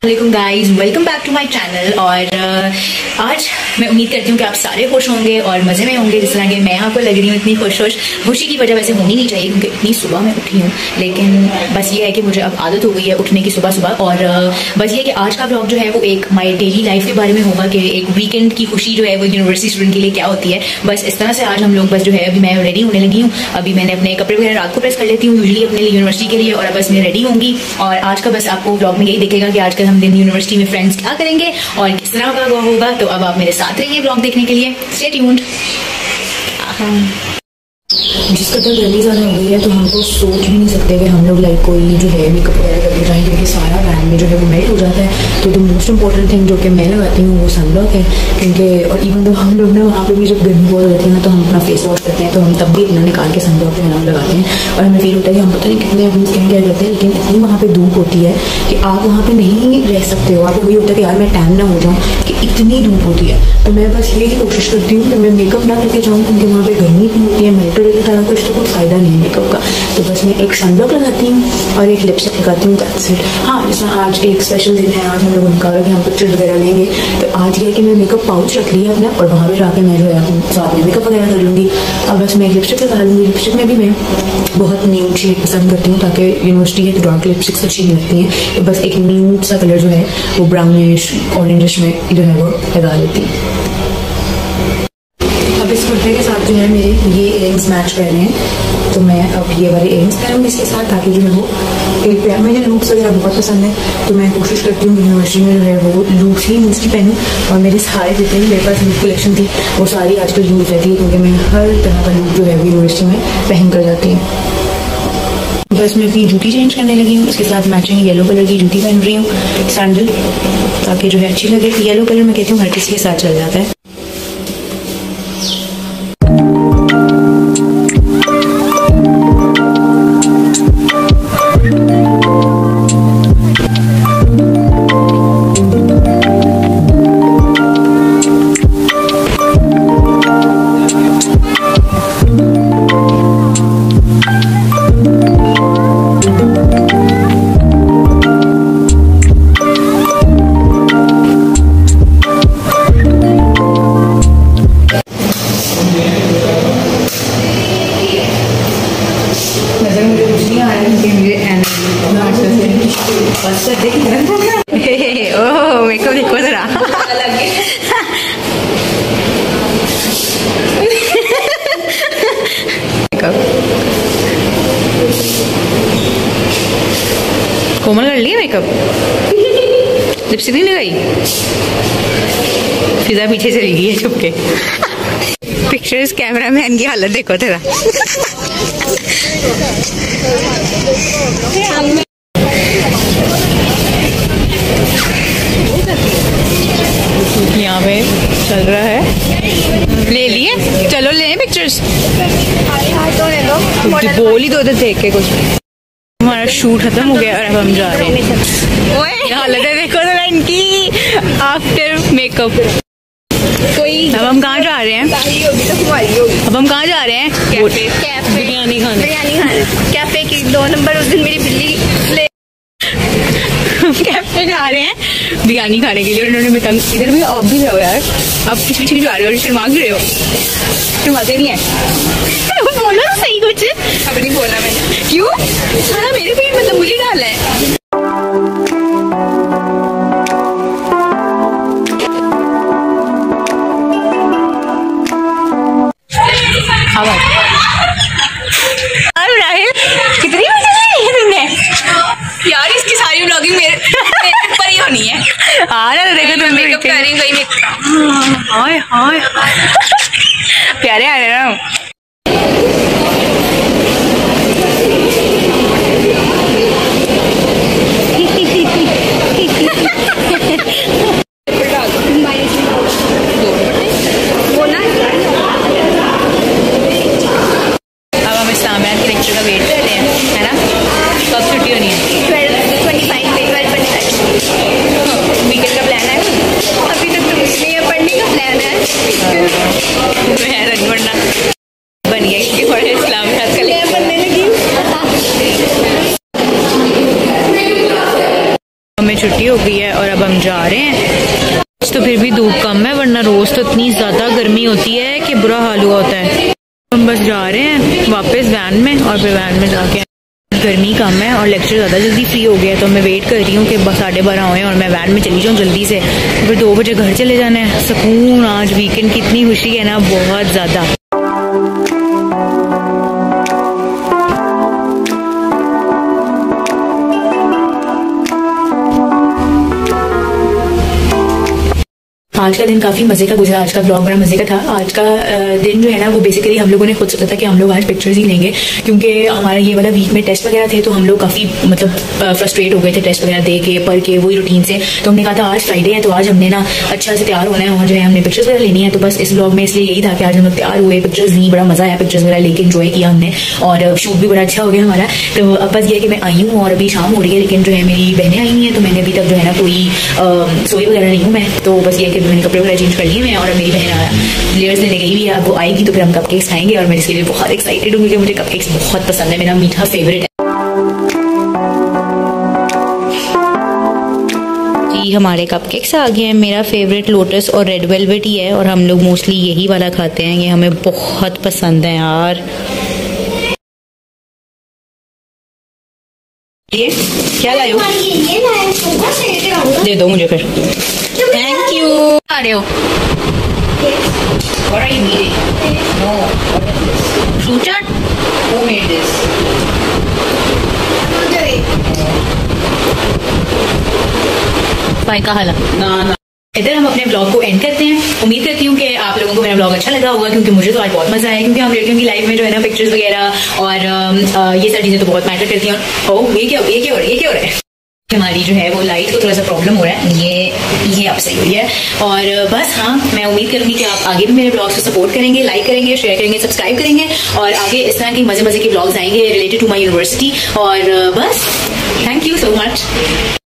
वालेकुम guys, welcome back to my channel. और आज मैं उम्मीद करती हूँ कि आप सारे खुश होंगे और मज़े में होंगे, जिस तरह के मैं आपको लग रही हूँ। इतनी खुशी की वजह वैसे होनी नहीं चाहिए क्योंकि इतनी सुबह मैं उठी हूँ, लेकिन बस ये है कि मुझे अब आदत हो गई है उठने की सुबह सुबह। और बस ये है कि आज का ब्लॉग जो है वो एक माई डेली लाइफ के बारे में होगा कि एक वीकेंड की खुशी जो है वो यूनिवर्सिटी स्टूडेंट के लिए क्या होती है। बस इस तरह से आज हम लोग बस जो है अभी मैं रेडी होने लगी हूँ। अभी मैंने अपने कपड़े वगैरह रात को प्रेस कर लेती हूँ यूजली अपने लिए यूनिवर्सिटी के लिए, और बस मैं रेडी होंगी। और आज का बस आपको ब्लॉग में यही दिखेगा कि आज कल हम दिन यूनिवर्सिटी में फ्रेंड्स क्या करेंगे और किस तरह का होगा। तो अब आप मेरे साथ रहिए ब्लॉग देखने के लिए। Stay tuned. जिस कदर गर्मी ज़्यादा हो गई है तो हम तो सोच भी नहीं सकते कि हम लोग लाइक कोई जो है मेकअप वगैरह करके जाएँ, क्योंकि सारा बैग में जो है वो मेल्ट हो जाता है। तो द मोस्ट इंपॉर्टेंट थिंग जो कि मैं लगाती हूँ वो सनब्लॉक है, क्योंकि और इवन तो हम लोग ना वहाँ पे भी जब गर्मी बहुत होती है ना तो हम अपना फेस वॉश करते हैं तो हम तब भी अपना निकाल के सनब्लॉक जो है हम लगाते हैं। और हमें फील होता है कि हम पता नहीं कितने अपनी स्किन केयर करते हैं, लेकिन इतनी वहाँ पर धूप होती है कि आप वहाँ पर नहीं रह सकते हो। आपको वही होता है कि यार मैं टैन ना हो जाऊँ, कि इतनी धूप होती है। तो मैं बस यही कोशिश करती हूँ कि मैं मेकअप ना करके जाऊँ, क्योंकि वहाँ पर गर्मी इतनी होती है, मेल्टेड की तरह कुछ तो कोई फ़ायदा नहीं है मेकअप का। तो बस मैं एक सनब्लॉक लगाती हूँ और एक लिपस्टिक लगाती हूँ, दैट्स इट। हाँ, जैसे आज एक स्पेशल दिन है, आज हम लोग उनका कि हम पिक्चर वगैरह लेंगे, तो आज ये है कि मैं मेकअप पाउच रख लिया अपना और वहाँ पर जाकर मैं जो है साथ में मेकअप वगैरह कर लूँगी। अब बस मैं लिपस्टिक लगा लूँगी। लिपस्टिक में भी मैं बहुत न्यूड शेड पसंद करती हूँ, ताकि यूनिवर्सिटी की डार्क लिपस्टिक्स अच्छी नहीं लगती हैं। तो बस एक न्यूड सा कलर जो है वो ब्राउनिश ऑरेंजिश में जो है वो लगा लेती हूँ। अब इस कुर्ते के साथ जो है मेरे ये इयरिंग्स मैच कर रहे हैं, तो मैं अब ये वाले इयरिंग्स पहनूँगी इसके साथ, ताकि जो है वो एक प्यार। मुझे लूप्स वगैरह बहुत पसंद है, तो मैं कोशिश करती हूँ यूनिवर्सिटी में जो है वो लूप्स ही मोस्टली पहनूँ। और मेरे सारे जितने भी मेरे पास लूप कलेक्शन थी वो सारी आजकल यूज रहती है, क्योंकि मैं हर तरह का लूप जो है वो यूनिवर्सिटी में पहन कर जाती हूँ। बस मैं अपनी जूती चेंज करने लगी हूँ, इसके साथ मैचिंग येलो कलर की जूती पहन रही हूँ, सैंडल, ताकि जो है अच्छी लगे। येलो कलर मैं कहती हूँ हर किसी के साथ चल जाता है। ओह मेरे को देखो जरा। कोमल कर लिया मेकअप, लिपस्टिक नहीं लगाई, फिजा पीछे चली गई है छुप के। पिक्चर्स कैमरा मैन की हालत देखो तेरा। यहाँ पे चल रहा है, ले लिए, चलो ले पिक्चर्स। बोल ही दो देख के कुछ। हमारा शूट खत्म हो गया और अब हम जा रहे हैं। हालत है देखो जरा इनकी आफ्टर मेकअप। कोई अब हम कहाँ जा रहे हैं? अब हम कहाँ जा रहे हैं? कैफे बिरयानी खाने। कैफे की 2 नंबर उस दिन मेरी बिल्ली कैफे जा रहे हैं बिरयानी खाने के लिए। उन्होंने बताया इधर भी आप भी रहो यार, आप पीछे पीछे जा रहे हो, शर्मा रहे हो, शर्माते नहीं है। बोला ना सही कुछ, अब नहीं बोला मैंने। क्यों? सारा मेरे पे मतलब मुझे डाला है। कितनी तुमने यार, इसकी सारी व्लॉगिंग मेरे ऊपर ही होनी है। हाँ ना, देखो तुम मेकअप कर रही गई। हाय हाय प्यारे आ रहे ना। अब हम इस्लामिया के लेक्चर का वेट कर रहे हैं, है ना? कब छुट्टी होनी है? 12:25 वीकेंड का प्लान है। अभी तक तो कुछ नहीं है, पढ़ने का प्लान है। तो है रन हमें छुट्टी हो गई है और अब हम जा रहे हैं। तो फिर भी धूप कम है, वरना रोज तो इतनी ज्यादा गर्मी होती है कि बुरा हाल हुआ होता है। हम बस जा रहे हैं वापस वैन में, और फिर वैन में जाके गर्मी कम है और लेक्चर ज़्यादा जल्दी फ्री हो गया, तो मैं वेट कर रही हूँ कि बस 12:30 होए और मैं वैन में चली जाऊँ जल्दी से। फिर 2 बजे घर चले जाना है। सुकून, आज वीकेंड की इतनी खुशी है ना, बहुत ज़्यादा। आज का दिन काफी मजे का गुजरा। आज का ब्लॉग बड़ा मजे का था। आज का दिन जो है ना, वो बेसिकली हम लोगों ने खुद सोचा था कि हम लोग आज पिक्चर्स ही लेंगे, क्योंकि हमारा ये वाला वीक में टेस्ट वगैरह थे, तो हम लोग काफी मतलब फ्रस्ट्रेट हो गए थे टेस्ट वगैरह दे के, पढ़ के, वही रूटीन से। तो हमने कहा था आज फ्राइडे है, तो आज हमने ना अच्छा से तैयार होना है और जो है हमने पिक्चर्स वगैरह लेनी है। तो बस इस ब्लॉग में इसलिए यही था कि आज हम लोग तैयार हुए, पिक्चर्स ली, बड़ा मजा आया पिक्चर्स वगैरह लेके, एंजॉय किया हमने और शूट भी बड़ा अच्छा हो गया हमारा। तो अब बस ये कि मैं आई हूँ और अभी शाम हो रही है, लेकिन जो है मेरी बहनें आई हैं, तो मैंने अभी तक जो है ना कोई सोई वगैरह नहीं हूँ मैं। तो बस ये कि मैंने कपड़े वगैरह चेंज कर लिए मैं, और मेरी बहन लेयर्स लेने गई हुई है। अब वो आएगी तो फिर हम कपकेक्स खाएंगे और मैं इसके लिए बहुत एक्साइटेड हूँ, क्योंकि मुझे कपकेक्स बहुत पसंद है, मेरा मीठा फेवरेट है। जी हमारे कपकेक्स आ गए हैं। मेरा फेवरेट लोटस और रेड वेलवेट ही है, और हम लोग मोस्टली यही वाला खाते हैं, ये हमें बहुत पसंद है यार। ये क्या लाए हो? दे दो मुझे फिर। Thank you. आ रहे हो? What are you eating? No. Fruit chart? Who made this? भाई का हाला ना। इधर हम अपने ब्लॉग को एंड करते हैं। उम्मीद करती हूँ कि आप लोगों को मेरा ब्लॉग अच्छा लगा होगा, क्योंकि मुझे तो आज बहुत मजा आया, क्योंकि हम लड़कियों की लाइफ में जो है ना पिक्चर्स वगैरह और ये सारी चीजें तो बहुत मैटर करती हैं। और ये क्या हो रहा है? हमारी जो है वो लाइट को थोड़ा सा प्रॉब्लम हो रहा है, ये अब सही हुई है। और बस हाँ, मैं उम्मीद करूंगी कि आप आगे भी मेरे ब्लॉग्स को सपोर्ट करेंगे, लाइक करेंगे, शेयर करेंगे, सब्सक्राइब करेंगे, और आगे इस तरह के मजे के ब्लॉग्स आएंगे रिलेटेड टू माय यूनिवर्सिटी। और बस थैंक यू सो मच।